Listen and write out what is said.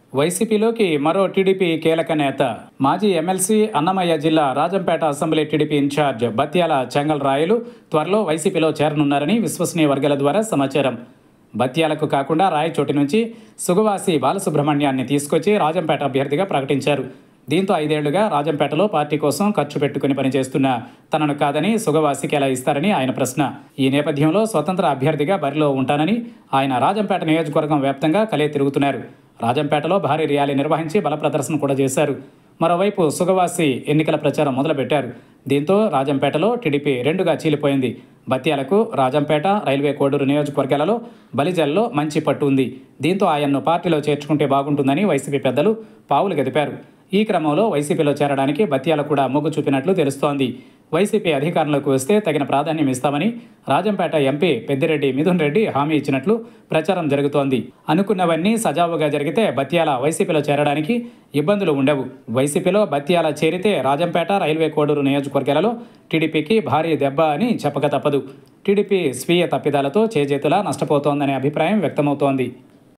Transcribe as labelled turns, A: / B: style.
A: వైసీపీలోకి మరో టీడీపీ కీలక నేత మాజీ ఎమ్మెల్సీ అన్నమయ్య జిల్లా Rajampet assembly TDP incharge Batyala Chengal Rayalu త్వరలో వైసీపీలో చేరనున్నారని విశ్వసనీయ వర్గాల ద్వారా సమాచారం. బత్యాలకు కాకుండా రాయచోటి నుంచి సుగవాసి బాలసుబ్రహ్మణ్యాన్ని తీసుకొచ్చి రాజంపేట అభ్యర్థిగా ప్రకటించారు. దీంతో 5 ఏళ్లుగా రాజంపేటలో పార్టీ కోసం ఖర్చు పెట్టుకుని పనిచేస్తున్న తనను కాదని సుగవాసికి ఎలా ఇస్తారని ఆయన ప్రశ్న. ఈ నేపథ్యంలో స్వతంత్ర అభ్యర్థిగా బరిలో ఉంటానని ఆయన రాజంపేట నియోజకవర్గం వ్యాప్తంగా కలే తిరుగుతున్నారు. రాజంపేటలో భారీ ర్యాలీ నిర్వహించి బల ప్రదర్శన కూడా చేశారు. మరోవైపు సుగవాసి ఎన్నికల ప్రచారం మొదలుపెట్టారు. దీంతో రాజంపేటలో టీడీపీ రెండుగా చీలిపోయింది. బత్యాలకు రాజంపేట, రైల్వే కోడూరు నియోజకవర్గాలలో బలిజల్లో మంచి పట్టు ఉంది. దీంతో ఆయన్ను పార్టీలో చేర్చుకుంటే బాగుంటుందని వైసీపీ పెద్దలు పావులు గదిపారు. ఈ క్రమంలో వైసీపీలో చేరడానికి బత్యాల కూడా మొగ్గు చూపినట్లు తెలుస్తోంది. వైసీపీ అధికారంలోకి వస్తే తగిన ప్రాధాన్యం ఇస్తామని రాజంపేట ఎంపీ పెద్దిరెడ్డి మిథున్ రెడ్డి హామీ ఇచ్చినట్లు ప్రచారం జరుగుతోంది. అనుకున్నవన్నీ సజావుగా జరిగితే బత్యాల వైసీపీలో చేరడానికి ఇబ్బందులు ఉండవు. వైసీపీలో బత్యాల చేరితే రాజంపేట, రైల్వే కోడూరు నియోజకవర్గాలలో టీడీపీకి భారీ దెబ్బ అని చెప్పక తప్పదు. టీడీపీ స్వీయ తప్పిదాలతో చేజేతులా నష్టపోతోందనే అభిప్రాయం వ్యక్తమవుతోంది.